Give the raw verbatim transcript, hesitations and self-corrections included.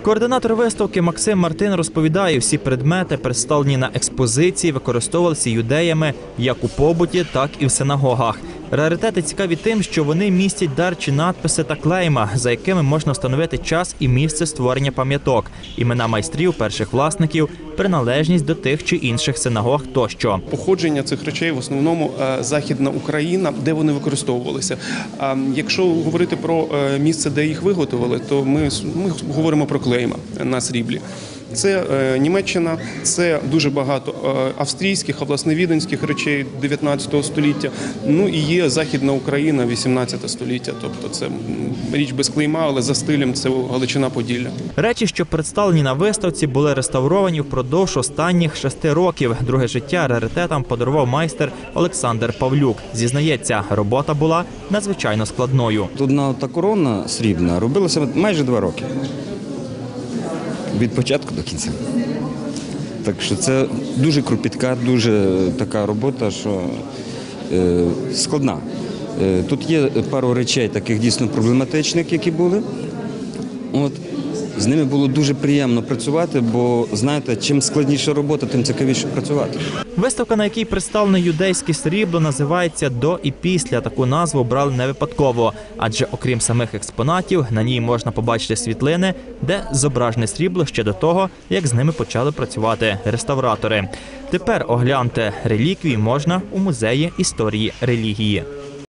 Координатор виставки Максим Мартин розповідає, всі предмети, представлені на експозиції, використовувалися юдеями як у побуті, так і в синагогах. Раритети цікаві тим, що вони містять дарчі надписи та клейма, за якими можна встановити час і місце створення пам'яток, імена майстрів, перших власників, приналежність до тих чи інших синагог тощо. Походження цих речей в основному Західна Україна, де вони використовувалися. Якщо говорити про місце, де їх виготовили, то ми, ми говоримо про клейма на сріблі. Це е, Німеччина, це дуже багато е, австрійських, власне-віденських речей дев'ятнадцятого століття. Ну і є Західна Україна, вісімнадцяте століття. Тобто це річ без клейма, але за стилем це Галичина-Поділля. Речі, що представлені на виставці, були реставровані впродовж останніх шести років. Друге життя раритетам подарував майстер Олександр Павлюк. Зізнається, робота була надзвичайно складною. Одна та корона срібна робилася майже два роки. Від початку до кінця. Так що це дуже кропітка, дуже така робота, що е, складна. Е, тут є пару речей таких дійсно проблематичних, які були. От. З ними було дуже приємно працювати, бо, знаєте, чим складніша робота, тим цікавіше працювати. Виставка, на якій представлене юдейське срібло, називається «До і після». Таку назву обрали не випадково, адже окрім самих експонатів, на ній можна побачити світлини, де зображене срібло ще до того, як з ними почали працювати реставратори. Тепер оглянути реліквії можна у музеї історії релігії.